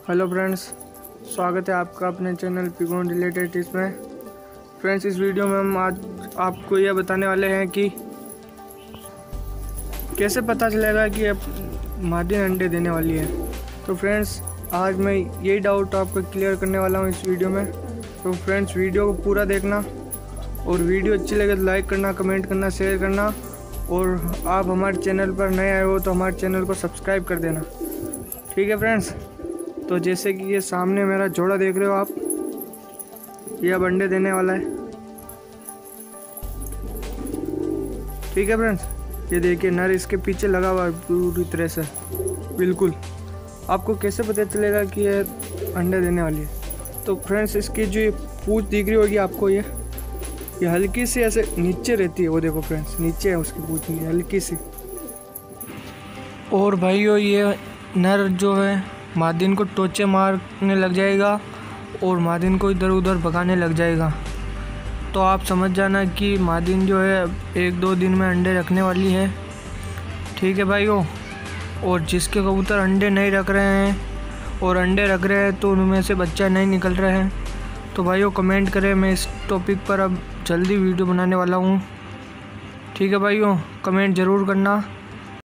Hello friends, स्वागत है आपका अपने चैनल पिगोन रिलेटेड टिप्स में। फ्रेंड्स, इस वीडियो में हम आज आपको यह बताने वाले हैं कि कैसे पता चलेगा कि अब मादी अंडे देने वाली है। तो फ्रेंड्स, आज मैं यही डाउट आपको क्लियर करने वाला हूँ इस वीडियो में। तो फ्रेंड्स, वीडियो को पूरा देखना और वीडियो अच्छी लगे तो लाइक करना, कमेंट करना, शेयर करना, और आप हमारे चैनल पर नए आए हो तो हमारे चैनल को सब्सक्राइब कर देना। ठीक है फ्रेंड्स, तो जैसे कि ये सामने मेरा जोड़ा देख रहे हो आप, ये अब अंडे देने वाला है। ठीक है फ्रेंड्स, ये देखिए नर इसके पीछे लगा हुआ है पूरी तरह से। बिल्कुल, आपको कैसे पता चलेगा कि ये अंडे देने वाली है? तो फ्रेंड्स, इसकी जो पूंछ दिख रही होगी आपको, ये हल्की सी ऐसे नीचे रहती है। वो देखो फ्रेंड्स, नीचे है उसकी पूंछ, हल्की सी। और भाइयों, ये नर जो है मादिन को टोचे मारने लग जाएगा और मादिन को इधर उधर भगाने लग जाएगा। तो आप समझ जाना कि मादिन जो है 1-2 दिन में अंडे रखने वाली है। ठीक है भाइयों, और जिसके कबूतर अंडे नहीं रख रहे हैं और अंडे रख रहे हैं तो उनमें से बच्चा नहीं निकल रहे हैं, तो भाइयों कमेंट करें। मैं इस टॉपिक पर अब जल्दी वीडियो बनाने वाला हूँ। ठीक है भाइयों, कमेंट ज़रूर करना।